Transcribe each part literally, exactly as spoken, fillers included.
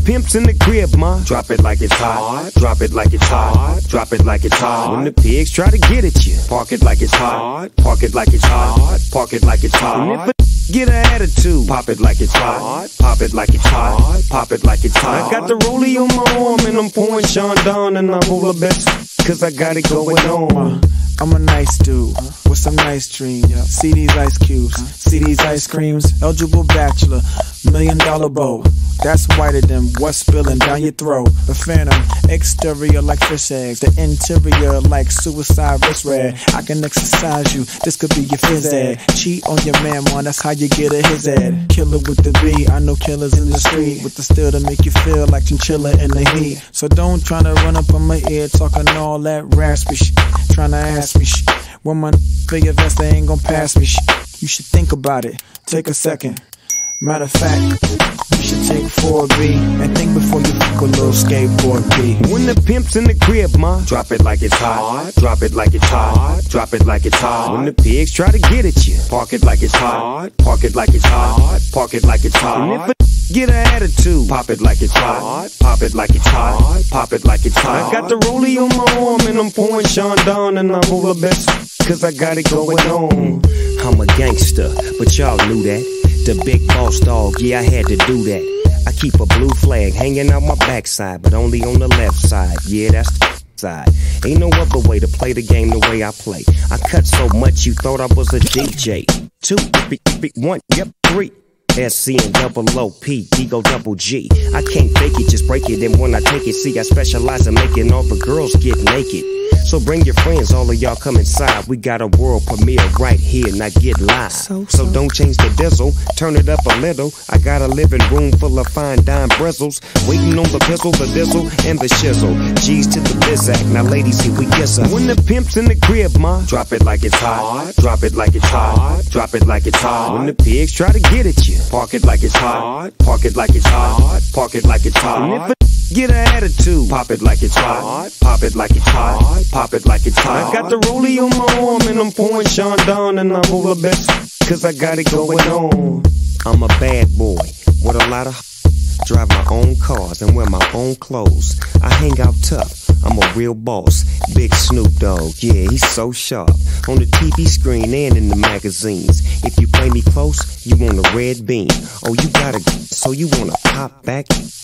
pimp's in the crib, ma, drop it like it's hot. Drop it like it's hot. Drop it like it's hot. When the pigs try to get at you, park it like it's hot. Park it like it's hot. Park it like it's hot. And if a get an attitude, pop it like it's hot. Pop it like it's hot. Pop it like it's hot. I got the Rollie on my arm and I'm pouring Chandon and I'm all the best cause I got it going on. I'm a nice dude with some nice dreams. See these ice cubes, see these ice creams. Eligible bachelor, million dollar bow. That's whiter than what's spilling down your throat. The phantom, exterior like fish eggs, the interior like suicide wrist red. I can exercise you, this could be your phys ed. Cheat on your man, man, that's how you get a his ed. Killer with the B, I know killers in the street with the steel to make you feel like chinchilla in the heat. So don't tryna run up on my ear talking all that raspy shit, tryna ask me shit. When my for your vest, they ain't gon' pass me shit. You should think about it, take a second. Matter of fact, you should take four B and think before you fuck a little skateboard B. When the pimp's in the crib, ma, drop it like it's hot. Drop it like it's hot. Drop it like it's hot. When the pigs try to get at you, park it like it's hot. Park it like it's hot. Park it like it's hot. And if a get an attitude, pop it like it's hot. Pop it like it's hot. Pop it like it's hot. I got the Rollie on my arm and I'm pouring Chandon and I'm all the best cause I got it going on. I'm a gangster, but y'all knew that. The big boss dog, yeah, I had to do that. I keep a blue flag hanging out my backside, but only on the left side. Yeah, that's the side. Ain't no other way to play the game the way I play. I cut so much you thought I was a D J. Two, one, yep, three. S C and double O P, Ego double G. I can't fake it, just break it. And when I take it, see, I specialize in making all the girls get naked. So bring your friends, all of y'all come inside. We got a world premiere right here, now get live. So, so. so don't change the dizzle, turn it up a little. I got a living room full of fine dime bristles, waiting on the pistol, the dizzle, and the shizzle. G's to the bizac, now ladies, here we kiss her. When the pimp's in the crib, ma, drop it like it's hot. Drop it like it's hot. Drop it like it's hot. When the pigs try to get at you, park it like it's hot. Park it like it's hot. Park it like it's hot. And if a get an attitude, pop it like it's hot. Pop it like it's hot. Pop it like it's hot. I got the Rollie on my arm and I'm pouring Chandon and I'm all the best cause I got it going on. I'm a bad boy with a lot of drive my own cars and wear my own clothes. I hang out tough, I'm a real boss. Big Snoop Dogg, yeah, he's so sharp. On the T V screen and in the magazines. If you play me close, you want a red beam. Oh, you gotta, so you wanna pop back?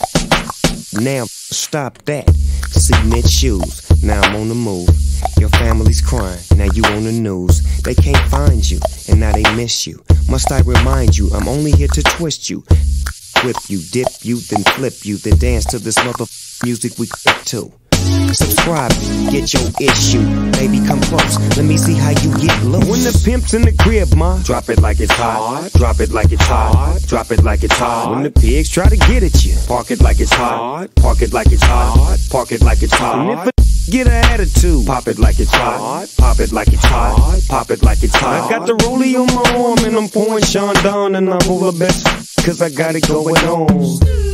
Now, stop that. Cement shoes, now I'm on the move. Your family's crying, now you on the news. They can't find you, and now they miss you. Must I remind you, I'm only here to twist you. Whip you, dip you, then flip you, then dance to this mother music we clip to. Subscribe, get your issue. Baby, come close, let me see how you get loose. When the pimp's in the crib, ma, drop it like it's hot. Drop it like it's hot. Drop it like it's hot. When the pigs try to get at you, park it like it's hot. Park it like it's hot. Park it like it's hot. And if a get an attitude, pop it like it's hot. Pop it like it's hot. Pop it like it's hot. I got the Rollie on my arm and I'm pouring Chandon and I'm all the best cause I got it going on.